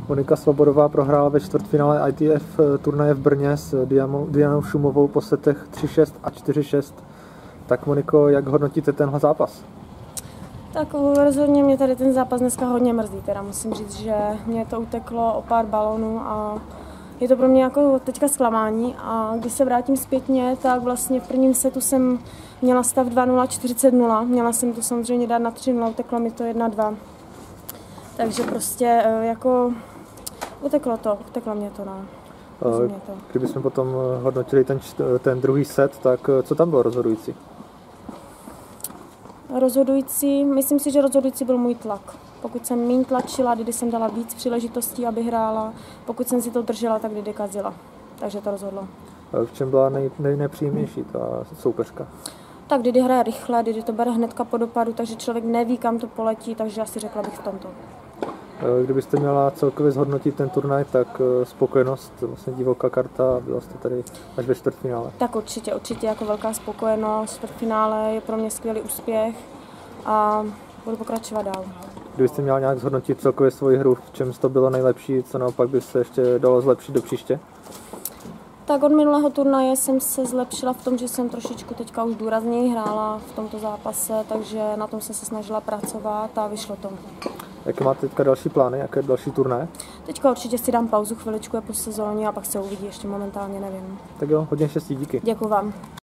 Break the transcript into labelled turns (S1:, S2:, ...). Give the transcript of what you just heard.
S1: Monika Svobodová prohrála ve čtvrtfinále ITF turnaje v Brně s Dianou Šumovou po setech 3-6 a 4-6. Tak Moniko, jak hodnotíte tenhle zápas?
S2: Tak rozhodně mě tady ten zápas dneska hodně mrzí, teda musím říct, že mě to uteklo o pár balonů a je to pro mě jako teďka zklamání. A když se vrátím zpětně, tak vlastně v prvním setu jsem měla stav 2-0, 40-0, měla jsem to samozřejmě dát na 3-0, uteklo mi to 1-2. Takže prostě jako uteklo mě to, no.
S1: Kdybychom potom hodnotili ten druhý set, tak co tam bylo rozhodující?
S2: Myslím si, že rozhodující byl můj tlak. Pokud jsem méně tlačila, když jsem dala víc příležitostí, aby hrála, pokud jsem si to držela, tak kdy kazila. Takže to rozhodlo.
S1: V čem byla nejnepříjemnější ta soupeřka?
S2: Tak kdy hraje rychle, kdy to bere hnedka po dopadu, takže člověk neví, kam to poletí, takže asi řekla bych v tomto.
S1: Kdybyste měla celkově zhodnotit ten turnaj, tak spokojenost, vlastně divoká karta, byla jste tady až ve čtvrtfinále.
S2: Tak určitě jako velká spokojenost. Čtvrtfinále je pro mě skvělý úspěch a budu pokračovat dál.
S1: Kdybyste měla nějak zhodnotit celkově svoji hru, v čem to bylo nejlepší, co naopak by se ještě dalo zlepšit do příště?
S2: Tak od minulého turnaje jsem se zlepšila v tom, že jsem trošičku teďka už důrazněji hrála v tomto zápase, takže na tom jsem se snažila pracovat a vyšlo to.
S1: Jaké máte teďka další plány, jaké další turnaje?
S2: Teďka určitě si dám pauzu, chviličku je po sezóně a pak se uvidí, ještě momentálně nevím.
S1: Tak jo, hodně štěstí, díky.
S2: Děkuji vám.